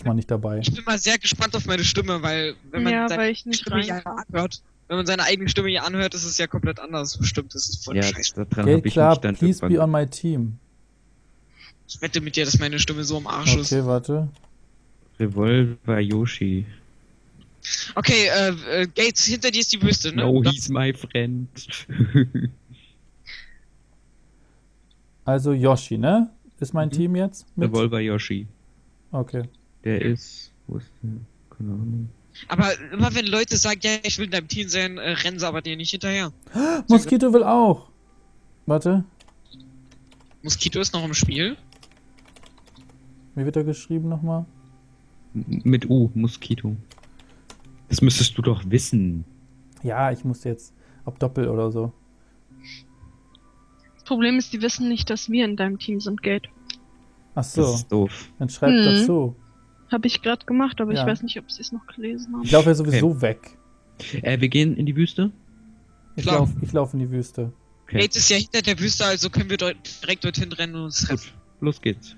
Mal nicht dabei. Ich bin mal sehr gespannt auf meine Stimme, weil wenn man seine Stimme ja anhört, wenn man seine eigene Stimme hier anhört, ist es ja komplett anders. Bestimmt, das ist voll Ja, scheiße. daran habe Geht ich klar, mich dann please be irgendwann... on my team. Ich wette mit dir, dass meine Stimme so im Arsch ist. Okay, warte. Revolver Yoshi. Okay, Gates, hinter dir ist die Wüste, ne? No, he's my friend. Also Yoshi, ne? Ist mein Team jetzt? Mit? Revolver Yoshi. Okay. Der ist... Wo ist der? Keine Ahnung. Aber immer wenn Leute sagen, ja, ich will in deinem Team sein, rennen sie aber dir nicht hinterher. Moskito will auch. Warte. Moskito ist noch im Spiel. Wie wird er geschrieben nochmal? Mit U, Moskito. Das müsstest du doch wissen. Ja, ich muss jetzt. Ob Doppel oder so. Das Problem ist, die wissen nicht, dass wir in deinem Team sind, Gate. Ach Das so. ist doof. Dann schreibt dazu. Habe ich gerade gemacht, aber Ja. ich weiß nicht, ob sie es noch gelesen haben. Ich laufe ja sowieso weg. Wir gehen in die Wüste? Ich Klar. lauf in die Wüste. Okay. Gates ist ja hinter der Wüste, also können wir direkt dorthin rennen und uns treffen. Gut, los geht's.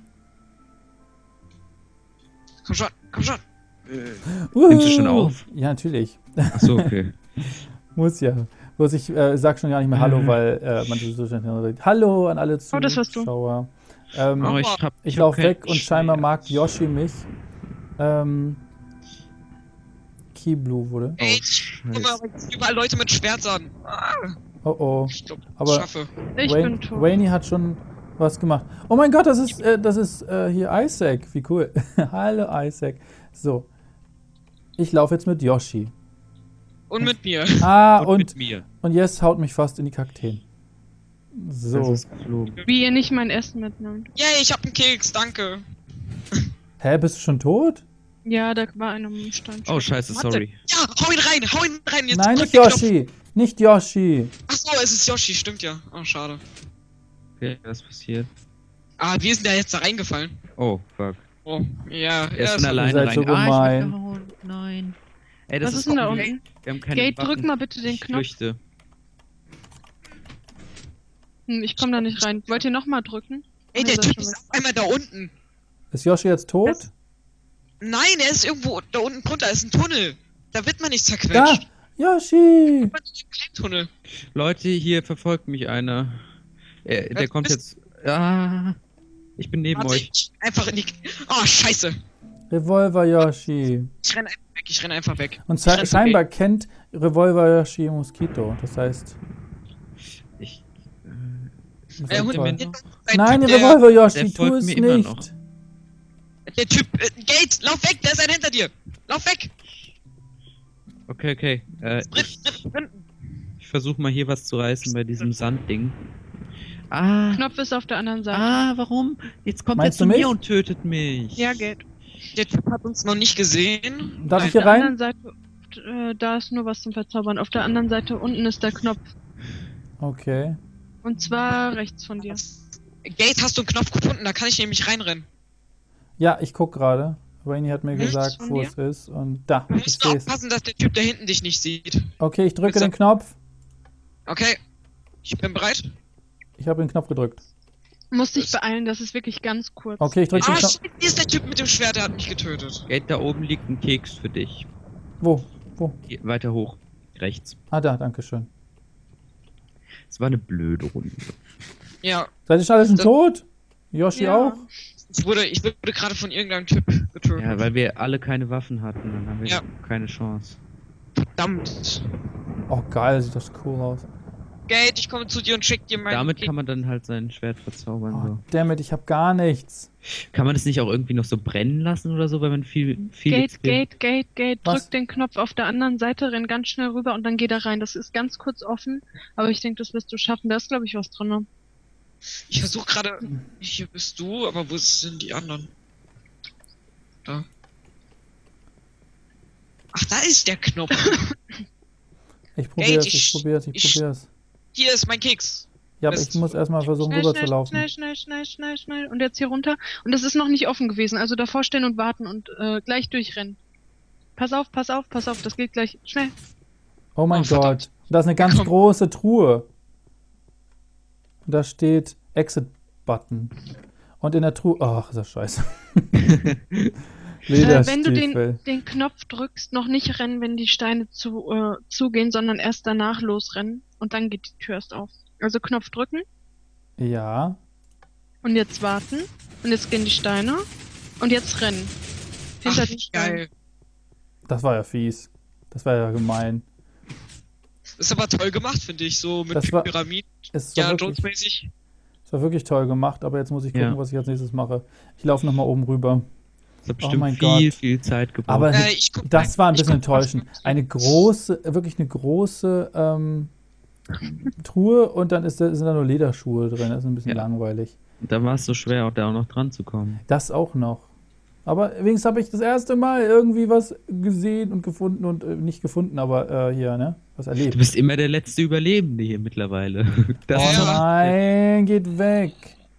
Komm schon, komm schon. Nimmst du schon auf? Ja, natürlich. Achso, okay. Muss ja. Bloß ich sag schon gar nicht mehr Hallo, weil man so schnell redet. Hallo an alle Oh, das warst du. Zuschauer. Oh, Ich hab laufe kein weg und scheinbar mag Yoshi mich. Keyblue wurde. Gates, guck mal, überall Leute mit Schwertern. Ah, Oh oh. ich glaube, ich Aber schaffe. Ich bin tot. Wayne hat schon was gemacht. Oh mein Gott, das ist hier Isaac. Wie cool. Hallo Isaac. So. Ich laufe jetzt mit Yoshi. Und mit mir. Ah, Und mit und mir. Yes haut mich fast in die Kakteen. Das So. ist geflogen. Wie ihr nicht mein Essen mitnimmt. Yay, ich hab einen Keks, danke. Hä, bist du schon tot? Ja, da war einer im Stand. Oh, scheiße, Warte. sorry. Ja, hau ihn rein, jetzt Nein, drück nicht den Knopf. Yoshi. Nicht Yoshi. Achso, es ist Yoshi, stimmt ja. Oh, schade. Okay, was passiert? Ah, wie ist denn der jetzt da reingefallen? Oh, fuck. Oh, ja, Er ist ja, von alleine seid so rein. Ich gemein. werd gehauen. Nein. Ey, das Was ist denn da cool. unten? Wir haben keine Gate, Waffen. drück mal bitte den Ich Knopf. flüchte. Ich komme da nicht rein. Wollt ihr nochmal drücken? Ey, Ach, der ihr seid Typ schon ist weg. auf einmal da unten. Ist Yoshi jetzt tot? Was? Nein, er ist irgendwo da unten drunter, ist ein Tunnel. Da wird man nicht Da! zerquetscht. Yoshi! Man ist ein Tunnel. Leute, hier verfolgt mich einer. Der Was kommt bist- jetzt... Ah, ich bin neben Warte, euch. ich einfach in die... Oh, scheiße. Revolver Yoshi. Ich renn einfach weg. Und Ich renn zu scheinbar kennt Revolver Yoshi Moskito. Das heißt. Ich, das ist Hund, toll. ein Nein, Typ, der- Revolver Yoshi, der tu folgt es mir immer nicht. noch. Der Typ, Gate, lauf weg, der ist ein hinter dir. Lauf weg. okay. Ich versuche mal hier was zu reißen bei diesem Sandding. Ah, Knopf ist auf der anderen Seite. warum? Jetzt kommt Meinst er du zu mich? mir und tötet mich. Ja, Gate. Der Typ hat uns noch nicht gesehen. Darf ich Auf hier der rein? anderen Seite, da ist nur was zum Verzaubern. Auf der anderen Seite unten ist der Knopf. Okay. Und zwar rechts von dir. Gate, hast du einen Knopf gefunden? Da kann ich nämlich reinrennen. Ja, ich guck gerade. Wayne hat mir Rechts gesagt, von wo dir? es ist. Und da, Du ich musst nur sehe es. aufpassen, dass der Typ da hinten dich nicht sieht. Okay, ich drücke Bitte. den Knopf. Okay, ich bin bereit. Ich habe den Knopf gedrückt. Musst dich beeilen, das ist wirklich ganz kurz. Okay, ich drücke den Ah, Knopf. shit, hier ist der Typ mit dem Schwert, der hat mich getötet. Gate, da oben liegt ein Keks für dich. Wo? Wo? Hier, weiter hoch. Rechts. Ah, da, danke schön. Es war eine blöde Runde. Ja, Seid ihr schon alle schon Das- tot? Yoshi Ja. auch? ich wurde gerade von irgendeinem Typ getötet. Ja, weil wir alle keine Waffen hatten. Dann haben wir Ja. keine Chance. Verdammt. Oh, geil, sieht das cool aus. Gate, ich komme zu dir und schick dir mein... Damit kann man dann halt sein Schwert verzaubern. Oh, So. dammit, ich habe gar nichts. Kann man das nicht auch irgendwie noch so brennen lassen oder so, weil man viel Gate, XP Gate, Was? drück den Knopf auf der anderen Seite, renn ganz schnell rüber und dann geh da rein. Das ist ganz kurz offen, aber ich denke, das wirst du schaffen. Da ist, glaube ich, was drin. Ich versuche gerade... Hier bist du, aber wo sind die anderen? Da. Ach, da ist der Knopf. Ich probier's, Gate, ich probier's, ich ich- probier's. Hier ist mein Keks. Ja, aber Mist. ich muss erstmal versuchen, Schnell, rüber schnell, zu laufen. schnell. Und jetzt hier runter. Und das ist noch nicht offen gewesen. Also davor stehen und warten und gleich durchrennen. Pass auf, das geht gleich. Schnell. Oh mein Oh, verdammt. Gott. Da ist eine ganz Komm. große Truhe. Und da steht Exit Button. Und in der Truhe. Ach, ist das scheiße. Wenn du den Knopf drückst, noch nicht rennen, wenn die Steine zugehen, sondern erst danach losrennen und dann geht die Tür erst auf. Also Knopf drücken. Ja. Und jetzt warten. Und jetzt gehen die Steine. Und jetzt rennen. Hinter den Steinen. Geil. Das war ja fies. Das war ja gemein. Ist aber toll gemacht, finde ich, so mit Pyramiden. Ja, Jones-mäßig. Das war wirklich toll gemacht, aber jetzt muss ich gucken, was ich als nächstes mache. Ich laufe nochmal oben rüber. Das hat bestimmt viel Zeit gebraucht. Aber das war ein bisschen enttäuschend. Wirklich eine große Truhe und dann sind da nur Lederschuhe drin. Das ist ein bisschen langweilig. Und da war es so schwer, da auch noch dran zu kommen. Das auch noch. Aber wenigstens habe ich das erste Mal irgendwie was gesehen und gefunden und nicht gefunden, aber hier, ne? Was erlebt. Du bist immer der letzte Überlebende hier mittlerweile. Nein, geht weg.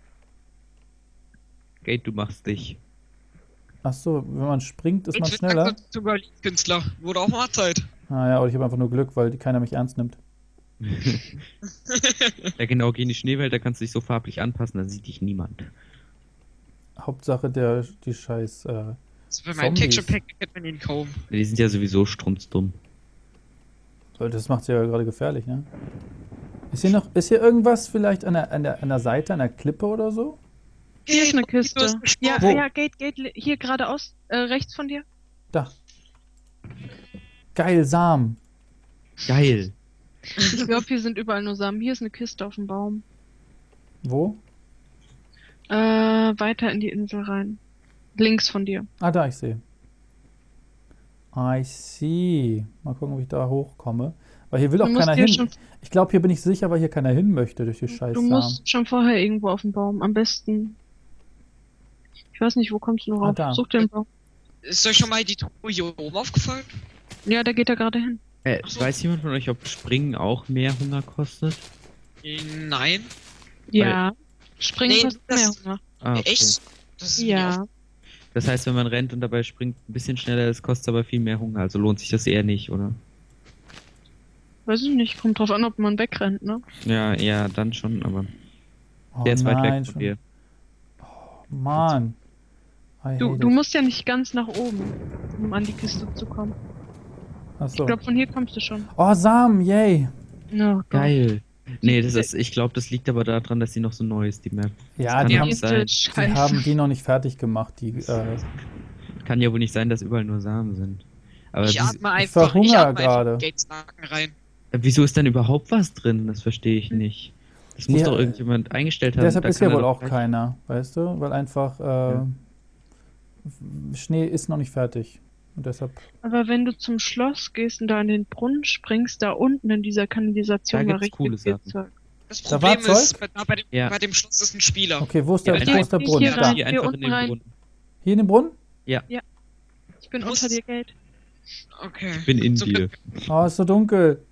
Gate, du machst dich. Ach so, wenn man springt, ist man schneller. Künstler, wurde auch mal Zeit. Naja, oder ich habe einfach nur Glück, weil keiner mich ernst nimmt. Ja genau, geh in die Schneewelt, da kannst du dich so farblich anpassen, dann sieht dich niemand. Hauptsache die scheiß also bei meinem Texture Pack kennt man ihn kaum. Die sind ja sowieso strunzdumm. Das macht's ja gerade gefährlich, ne? Ist hier irgendwas vielleicht an der Seite, an der Klippe oder so? Hier ist eine Kiste. Ja, Gate, hier geradeaus, rechts von dir. Da. Geil, Samen. Geil. Ich glaube, hier sind überall nur Samen. Hier ist eine Kiste auf dem Baum. Wo? Weiter in die Insel rein. Links von dir. Ah, da, ich sehe. I see. Mal gucken, ob ich da hochkomme. Weil hier will auch keiner hin. Ich glaube, hier bin ich sicher, weil hier keiner hin möchte durch die scheiß Samen. Du musst schon vorher irgendwo auf dem Baum. Am besten. Ich weiß nicht, wo kommst du noch rauf? Da. Such den Baum. Ist euch schon mal die Truhe hier oben aufgefallen? Ja, da geht er gerade hin. Weiß jemand von euch, ob Springen auch mehr Hunger kostet? Nein. Ja. Springen kostet mehr Hunger. Okay. Echt? Ja. Das heißt, wenn man rennt und dabei springt ein bisschen schneller, das kostet aber viel mehr Hunger. Also lohnt sich das eher nicht, oder? Weiß ich nicht. Kommt drauf an, ob man wegrennt, ne? Ja, dann schon, aber der ist weit weg von dir. Oh, Mann. Du musst ja nicht ganz nach oben, um an die Kiste zu kommen. Achso. Ich glaube, von hier kommst du schon. Oh, Samen, yay. Oh, geil. Nee, ich glaube, das liegt aber daran, dass sie noch so neu ist, die Map. Ja, die haben die noch nicht fertig gemacht. Kann ja wohl nicht sein, dass überall nur Samen sind. Aber ich verhungere gerade. Wieso ist dann überhaupt was drin? Das verstehe ich nicht. Das muss doch irgendjemand eingestellt haben. Deshalb ist ja wohl auch keiner, weißt du? Weil einfach Schnee ist noch nicht fertig. Und deshalb. Aber wenn du zum Schloss gehst und da in den Brunnen springst, da unten in dieser Kanalisation war richtig viel Zeug. Das Problem ist, bei dem Schloss ist ein Spieler. Okay, wo ist der Brunnen? Hier einfach in den Brunnen. Hier in den Brunnen? Ja. Ich bin unter dir, Gate. Okay. Ich bin in dir. Oh, ist so dunkel.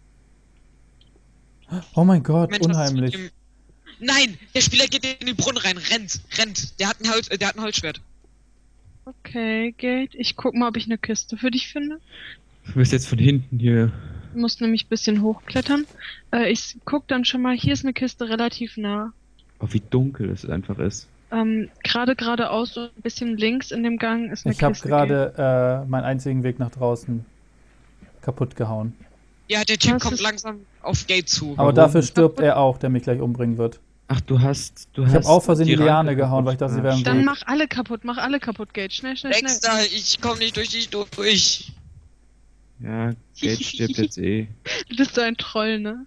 Oh mein Gott, unheimlich. Nein, der Spieler geht in den Brunnen rein, rennt. Der hat ein Holzschwert. Okay, Gate. Ich guck mal, ob ich eine Kiste für dich finde. Du bist jetzt von hinten hier. Du musst nämlich ein bisschen hochklettern. Ich guck dann schon mal, hier ist eine Kiste relativ nah. Oh, wie dunkel es einfach ist. Gerade geradeaus und ein bisschen links in dem Gang ist eine Kiste. Ich habe gerade meinen einzigen Weg nach draußen kaputt gehauen. Ja, der Typ kommt langsam auf Gate zu. Aber dafür stirbt er auch, der mich gleich umbringen wird. Ach, du hast. Ich habe auf Versehen die Liane gehauen, weil ich dachte, sie wären Dann mach alle kaputt, Gate. Schnell. Dexter, ich komm nicht durch dich durch. Ja, Gate stirbt jetzt eh. Du bist so ein Troll, ne?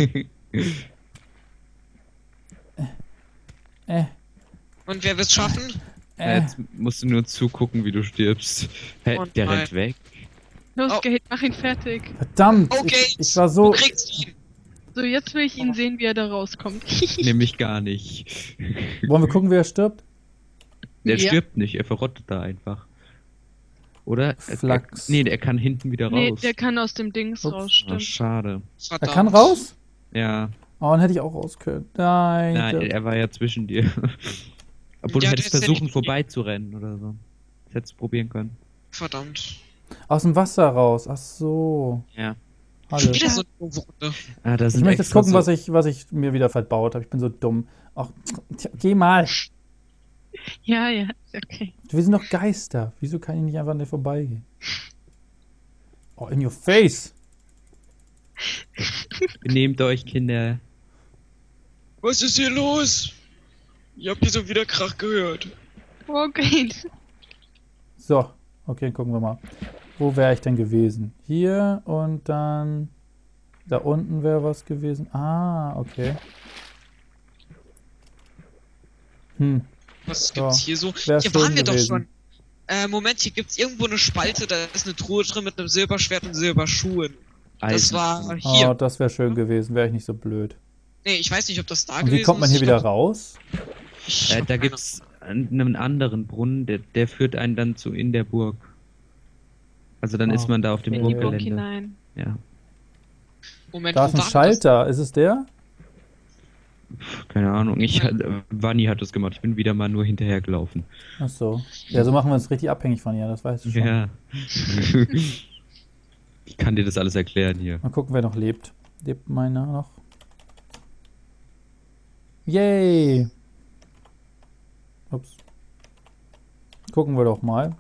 Und wer wird's schaffen? Jetzt musst du nur zugucken, wie du stirbst. Hey, der rennt weg. Los, Gate, mach ihn fertig. Verdammt! Okay, ich war so. Du kriegst ihn. So, jetzt will ich ihn sehen, wie er da rauskommt. Nämlich gar nicht. Wollen wir gucken, wie er stirbt? Der stirbt nicht, er verrottet da einfach. Oder? Flachs. Der kann hinten wieder raus. Nee, der kann aus dem Dings raus, stimmt. Schade. Er kann raus? Ja. Oh, dann hätte ich auch raus können. Nein, er war ja zwischen dir. Obwohl du hättest versuchen, vorbeizurennen oder so. Das hättest du probieren können. Verdammt. Aus dem Wasser raus, ach so. Ja. Hallo. Ich möchte jetzt gucken, was ich mir wieder verbaut habe. Ich bin so dumm. Ach, geh mal. Ja, ja, ist okay. Wir sind doch Geister. Wieso kann ich nicht einfach an dir vorbeigehen? Oh, in your face! Benehmt euch, Kinder. Was ist hier los? Ich hab hier so wieder Krach gehört. Okay. So, okay, gucken wir mal. Wo wäre ich denn gewesen? Hier und dann... Da unten wäre was gewesen. Ah, okay. Was gibt's hier so? Wär Hier schön waren wir gewesen. doch schon. Moment, hier gibt's irgendwo eine Spalte, da ist eine Truhe drin mit einem Silberschwert und Silberschuhen. Das war hier. Oh, das wäre schön gewesen. Wäre ich nicht so blöd. Nee, ich weiß nicht, ob das da Und gewesen ist. wie kommt man hier wieder raus? Da gibt's einen anderen Brunnen, der führt einen dann zu in der Burg. Also dann ist man da auf dem In die Burg Burggelände. hinein. Ja. Moment, Da ist wo ein war Schalter. Ist es der? Keine Ahnung. Vanni hat das gemacht. Ich bin wieder mal nur hinterher gelaufen. Ach so. Ja, so machen wir uns richtig abhängig von ihr. Das weißt du schon. Ja. Ich kann dir das alles erklären hier. Mal gucken, wer noch lebt. Lebt meiner noch? Yay! Ups. Gucken wir doch mal.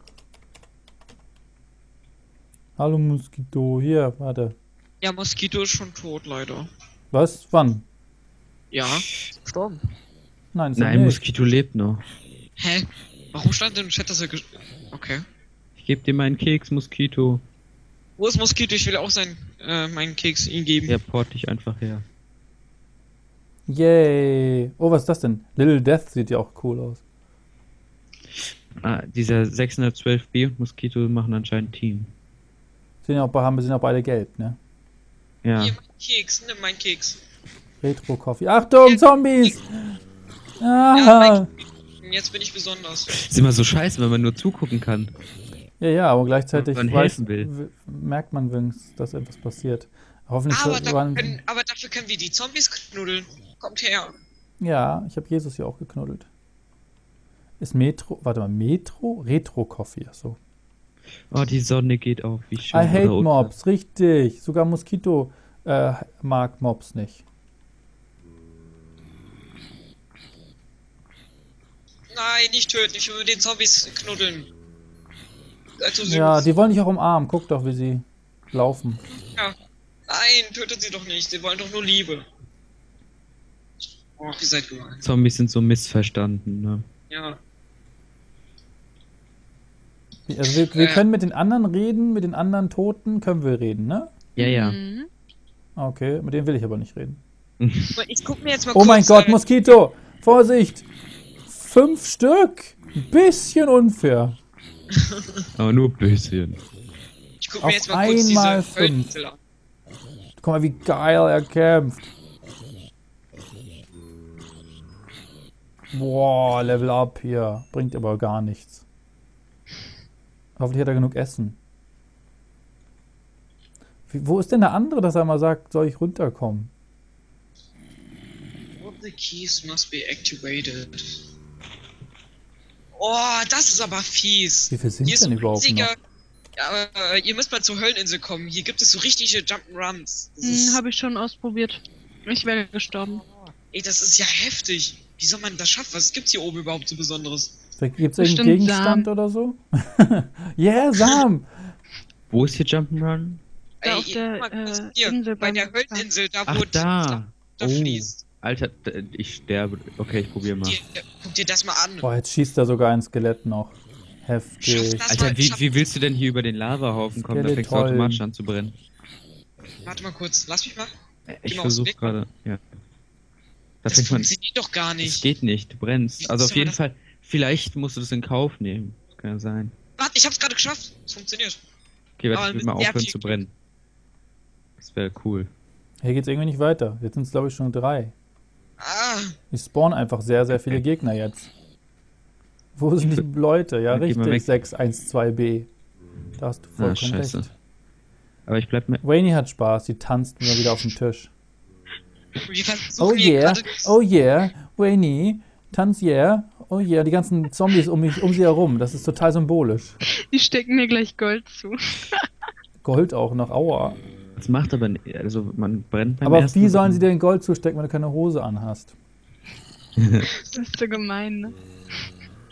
Hallo Moskito. Hier, warte. Ja, Moskito ist schon tot, leider. Was? Wann? Ja, gestorben. Nein, ist er Nein, nicht. Moskito lebt noch. Hä? Warum stand im Chat, dass er Okay. Ich gebe dir meinen Keks, Moskito. Wo ist Moskito? Ich will auch meinen Keks ihm geben. Ja, port dich einfach her. Yay! Oh, was ist das denn? Little Death sieht ja auch cool aus. Ah, dieser 612B und Moskito machen anscheinend Team. Sind ja auch beide gelb, ne? Ja. Hier, mein Keks, nimm meinen Keks. Retro Coffee. Achtung, Zombies! Ja, jetzt bin ich besonders. Ist immer so scheiße, wenn man nur zugucken kann. Ja, aber gleichzeitig Wenn man helfen will. merkt man wenigstens, dass etwas passiert. Hoffentlich Aber dafür können wir die Zombies knuddeln. Kommt her. Ja, ich habe Jesus hier auch geknuddelt. Ist Metro, warte mal, Metro? Retro Coffee, so. Oh, die Sonne geht auf, wie schön. I hate Mobs, richtig. Sogar Moskito mag Mobs nicht. Nein, nicht töten, ich will den Zombies knuddeln. Also Ja, die wollen dich auch umarmen. Guck doch, wie sie laufen. Ja. Nein, tötet sie doch nicht. Sie wollen doch nur Liebe. Oh, ihr seid gemein. Zombies sind so missverstanden, ne? Ja. Also wir können mit den anderen reden, mit den anderen Toten können wir reden, ne? Ja, ja. Mhm. Okay, mit denen will ich aber nicht reden. Ich guck mir jetzt mal Oh mein Gott, Moskito! Vorsicht! 5 Stück! Ein bisschen unfair. Aber nur ein bisschen. Ich guck mir jetzt Auf mal kurz einmal diese Hölleninsel an. Guck mal, wie geil er kämpft. Boah, Level up hier. Bringt aber gar nichts. Hoffentlich hat er genug Essen. Wo ist denn der andere, dass er mal sagt, soll ich runterkommen? All the keys must be activated. Oh, das ist aber fies. Wie viel sind Hier ist denn so überhaupt noch? Ja, ihr müsst mal zur Hölleninsel kommen. Hier gibt es so richtige Jump'n'Runs. Habe ich schon ausprobiert. Ich wäre gestorben. Ey, das ist ja heftig. Wie soll man das schaffen? Was gibt's hier oben überhaupt so Besonderes? Gibt es Bestimmt irgendeinen Gegenstand Samen. oder so? Yeah, Samen! Wo ist hier Jump'n'Run? Da Ey, auf der, guck mal kurz hier, Insel bei der beim- Hölleninsel, da Ach, wo da. da fließt. Alter, ich sterbe. Okay, ich probiere mal. Guck dir das mal an. Boah, jetzt schießt da sogar ein Skelett noch. Heftig. Schaff das. Alter, wie willst du denn hier über den Lavahaufen kommen? Da fängst du Skeleton. automatisch an zu brennen. Warte mal kurz, lass mich mal. Ich mal aus dem versuche Weg. gerade, ja. Da Das fängt man. funktioniert doch gar Es nicht. geht nicht, du brennst. Wie Also soll auf man jeden das- Fall, vielleicht musst du das in Kauf nehmen. Das kann ja sein. Warte, ich hab's gerade geschafft. Es funktioniert. Okay, warte, Aber ich will mal mit sehr aufhören viel zu brennen. Das wäre cool. Hier geht's irgendwie nicht weiter. Jetzt sind es, glaube ich, schon 3. Ah, Die spawnen einfach sehr, sehr viele Gegner jetzt. Wo sind die Leute? Ja, Geh mal richtig, weg. 612b. Da hast du vollkommen scheiße. recht. Aber ich bleib mir. Wayne hat Spaß, die tanzt mir wieder auf dem Tisch. wir versuchen Oh hier yeah, gerade... oh yeah, Wayne, tanz yeah, oh yeah, die ganzen Zombies um sie herum, das ist total symbolisch. Die stecken mir gleich Gold zu. Gold auch noch, aua. Das macht aber nicht. Also man brennt beim Aber ersten wie sollen Mal. sie dir den Gold zustecken, wenn du keine Hose anhast? Das ist so gemein, ne?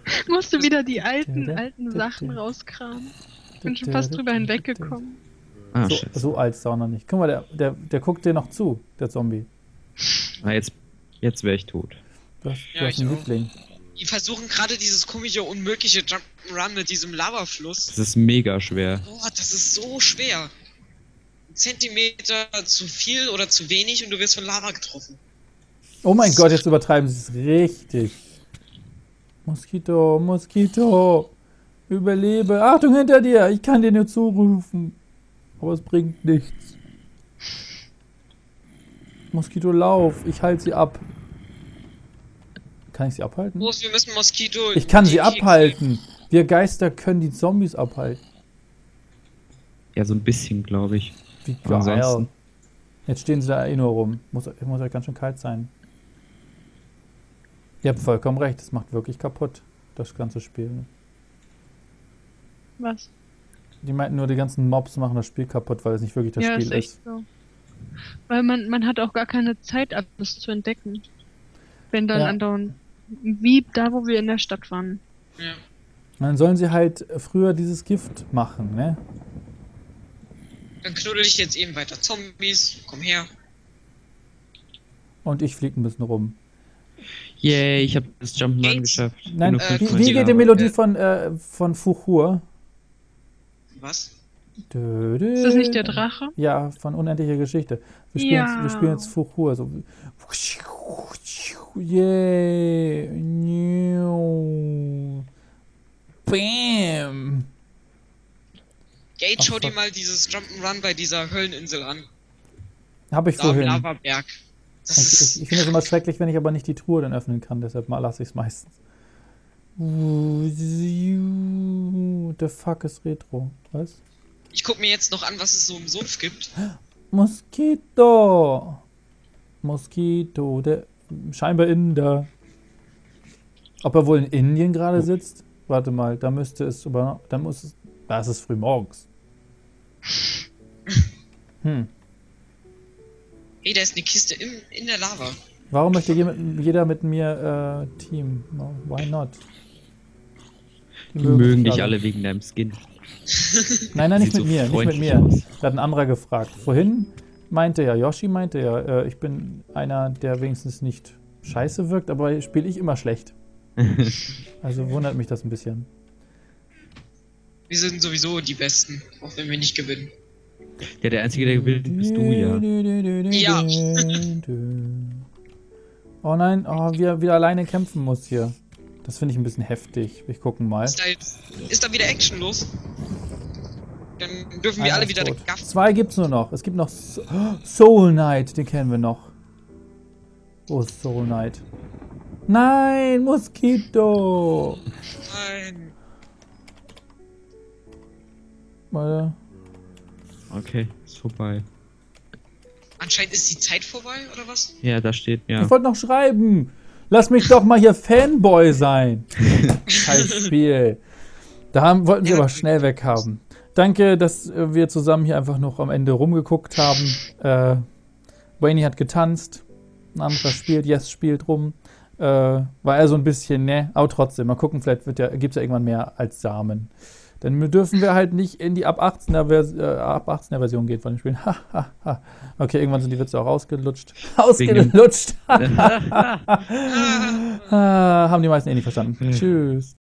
Musst du wieder die alten Sachen rauskramen. Bin schon fast drüber hinweggekommen. Ah, so alt ist er auch noch nicht. Guck mal, der guckt dir noch zu, der Zombie. Na, jetzt wäre ich tot. Du hast einen Liebling. Die versuchen gerade dieses komische, unmögliche Jump'n'Run mit diesem Lavafluss. Das ist mega schwer. Boah, das ist so schwer. Ein Zentimeter zu viel oder zu wenig und du wirst von Lava getroffen. Oh mein Gott, jetzt übertreiben sie es richtig. Moskito, Moskito. Überlebe. Achtung hinter dir. Ich kann dir nur zurufen. Aber es bringt nichts. Moskito, lauf. Ich halte sie ab. Kann ich sie abhalten? Groß, wir müssen Moskito. Ich kann sie abhalten. Wir Geister können die Zombies abhalten. Ja, so ein bisschen, glaube ich. Wie geil. Jetzt stehen sie da eh nur rum. Muss euch ganz schön kalt sein. Ihr habt vollkommen recht. Das macht wirklich kaputt, das ganze Spiel. Was? Die meinten nur, die ganzen Mobs machen das Spiel kaputt, weil es nicht wirklich das Spiel ist. Ja, ist echt so. Weil man hat auch gar keine Zeit, alles zu entdecken. Wenn dann andauernd, wie da, wo wir in der Stadt waren. Ja. Dann sollen sie halt früher dieses Gift machen, ne? Dann knuddel ich jetzt eben weiter. Zombies, komm her. Und ich flieg ein bisschen rum. Yay, ich habe das Jump'n'Run geschafft. Nein, wie geht die Melodie von Fuchur? Was? Ist das nicht der Drache? Ja, von Unendliche Geschichte. Wir spielen jetzt Fuchur. So. Yeah. Bam. Gate, schau dir mal dieses Jump'n'Run bei dieser Hölleninsel an. Hab ich vorhin. Lavaberg. Ich finde es immer schrecklich, wenn ich aber nicht die Truhe dann öffnen kann, deshalb lasse ich es meistens. The fuck ist Retro? Was? Ich guck mir jetzt noch an, was es so im Sumpf gibt. Moskito! Moskito, der scheinbar Inder. Ob er wohl in Indien gerade sitzt? Warte mal, da müsste es aber da ist es früh morgens. Ey, da ist eine Kiste in der Lava. Warum möchte jeder mit mir Team? No, why not? Die mögen dich alle wegen deinem Skin. Nein, nicht mit mir, nicht mit mir. Da hat ein anderer gefragt. Vorhin Yoshi meinte ja, ich bin einer, der wenigstens nicht scheiße wirkt, aber spiele ich immer schlecht. Also wundert mich das ein bisschen. Wir sind sowieso die Besten, auch wenn wir nicht gewinnen. Ja, der Einzige, der gewinnt, bist du, ja. Ja. Oh nein, wie er wieder alleine kämpfen muss hier. Das finde ich ein bisschen heftig. Wir gucken mal. Ist da wieder Action los? Dann dürfen wir alle wieder den Gaff. 2 gibt's nur noch. Es gibt noch Soul Knight, den kennen wir noch. Wo ist Soul Knight? Nein, Moskito! Nein. Warte. Okay, ist vorbei. Anscheinend ist die Zeit vorbei, oder was? Ja, da steht, ja. Ich wollte noch schreiben. Lass mich doch mal hier Fanboy sein. Scheiß Spiel. Wollten sie aber schnell weghaben. Danke, dass wir zusammen hier einfach noch am Ende rumgeguckt haben. Wayne hat getanzt. Ein anderer spielt, Yes spielt rum. War er so ein bisschen, ne? Aber trotzdem, mal gucken, vielleicht gibt's ja irgendwann mehr als Samen. Dann dürfen wir halt nicht in die ab 18er Version gehen von den Spielen. Okay, irgendwann sind die Witze auch ausgelutscht. Ausgelutscht! Haben die meisten eh nicht verstanden. Tschüss.